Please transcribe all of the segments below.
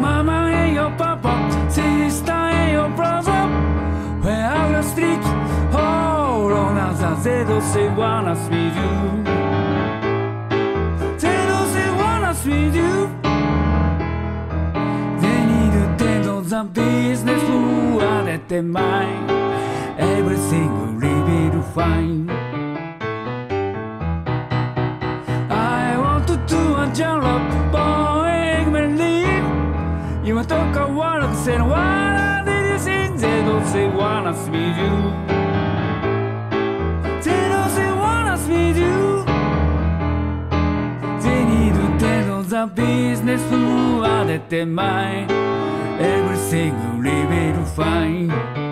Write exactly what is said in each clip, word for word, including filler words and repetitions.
mama and your papa, sister and your brother. Where are the streets? All on us, they don't say wanna meet you. They don't say wanna meet you. They need to tend on the business who are let them mind. Everything will be fine. I want to do a job, boy, believe. You talk a while and say, what did you say? They don't say wanna meet you. They don't say wanna meet you. They need to tend on the business who are let them mind. Everything will be fine.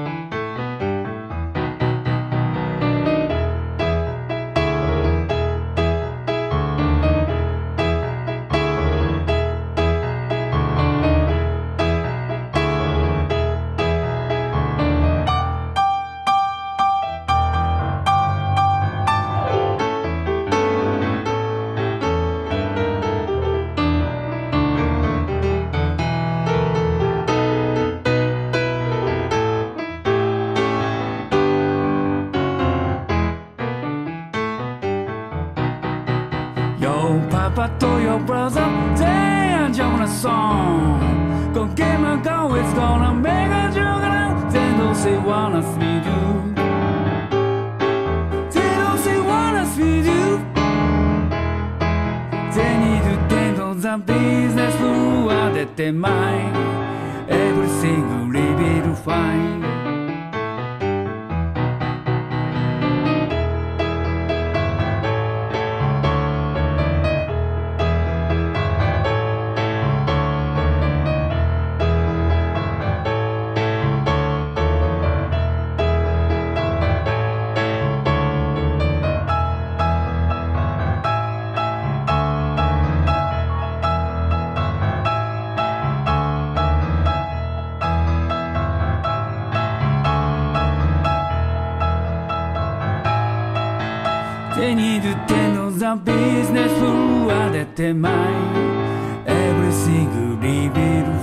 Your papa to your brother, they are joining a song. Gonna get my gun, it's gonna make a joke now. They don't say wanna meet you. They don't say wanna meet you. They need to tend on the business who are let them mind. Everything will be fine. They need to tend on the business who are let them mind. Everything will be